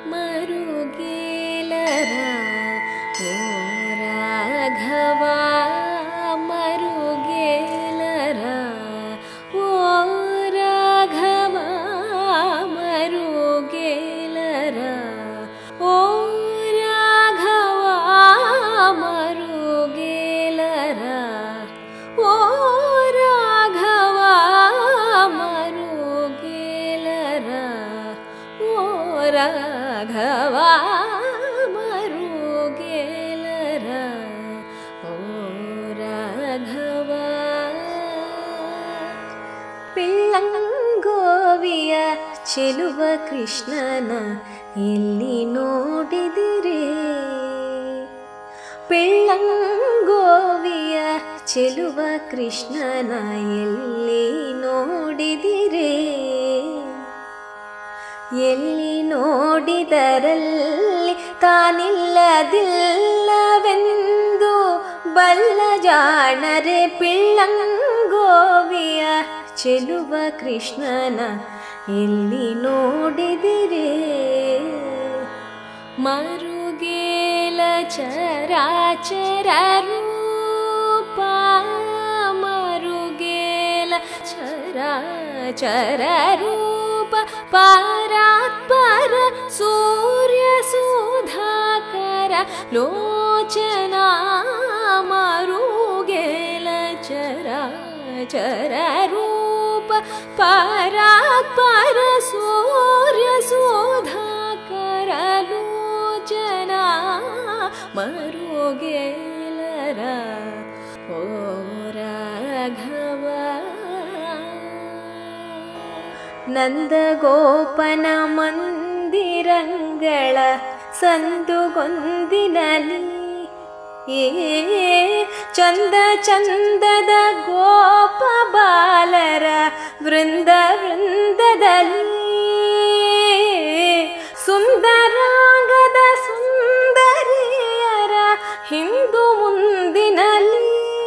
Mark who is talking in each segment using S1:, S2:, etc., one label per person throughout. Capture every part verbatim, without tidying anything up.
S1: ಮರುಗೇಲರಾ ಓ ರಾಘವ ಮರುಗೇಲರಾ ಓ ರಾಘವ ಮರುಗೇಲರಾ ಓ ರಾಘವ ಮರುಗೇಲರಾ ಓ ರಾಘವ ಮರುಗೇಲರಾ ಓ ರಾಘವ ಮರುಗೇಲರಾ ಓ ರಾಘವ ಪಿಳ್ಳಂಗೋವಿಯ ಚೆಲುವ ಕೃಷ್ಣನ ಎಲ್ಲಿ ನೋಡಿದಿರೆ ಪಿಳ್ಳಂಗೋವಿಯ ಚೆಲುವ ಕೃಷ್ಣನ ಎಲ್ಲಿ ನೋಡಿದಿರೆ ಎಲ್ಲಿ ನೋಡಿದರಲ್ಲಿ ತಾನಿಲ್ಲದಿಲ್ಲವೆಂದು ಬಲ್ಲ ಜಾಣರೆ ಪಿಳ್ಳಂಗೋವಿಯ ಚೆಲುವ ಕೃಷ್ಣನ ಎಲ್ಲಿ ನೋಡಿದಿರೆ ಮರುಗೇಲ ಚರಾಚರ ರೂಪ ಮರುಗೇಲ ಚರಾಚರ ರೂಪ ಪರಾತ್ಪರ ಸೂರ್ಯ ಸುಧಾಕರ ಲೋಚನ ಮರುಗೇಲ ಚರಾಚರ ರೂಪ ಪರಾತ್ಪರ ಸೂರ್ಯ ಸುಧಾಕರ ಲೋಚನ ಮರುಗೇಲರಾ ಓ ರಾಘವ ನಂದಗೋಪನ ಮಂದಿರಂಗಳ ಸಂದುಗೊಂದಿನಲಿ ಏ ಚಂದ ಚಂದದ ಗೋಪ ಬಾಲರ ವೃಂದ ವೃಂದದಲ್ಲಿ ಸುಂದರಾಂಗದ ಸುಂದರಿಯರ ಹಿಂದು ಮುಂದಿನಲ್ಲಿ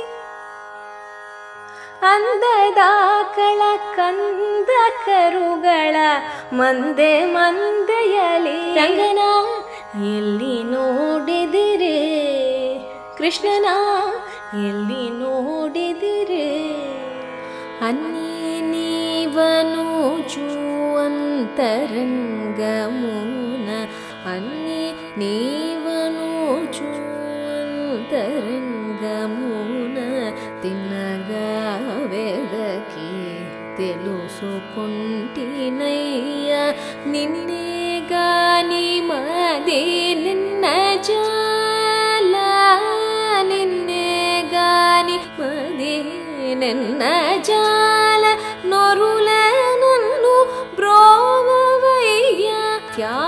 S1: ಅಂದದಾಕಳ ಕಂದ ಕರುಗಳ ಮಂದೆ ಮಂದೆಯಲಿ ರಂಗನ ಎಲ್ಲಿ ನೋಡಿದಿರೆ ಕೃಷ್ಣನ ಎಲ್ಲಿ ನೋಡಿದಿರೆ ಅನ್ನಿ ನೀವನು ಚೂವಂತರಂಗಮೂನ ಅನ್ನಿ ನೀವನು ಚೂವಂತರಂಗಮೂನ ತಿನ್ನಗವೆದಕಿ తెలుసుకుంటినయ్య నిన్నే గాని మది నిన్న జాల నిన్నే గాని మది నిన్న జాల నొరుల నన్ను బ్రోవవయ్య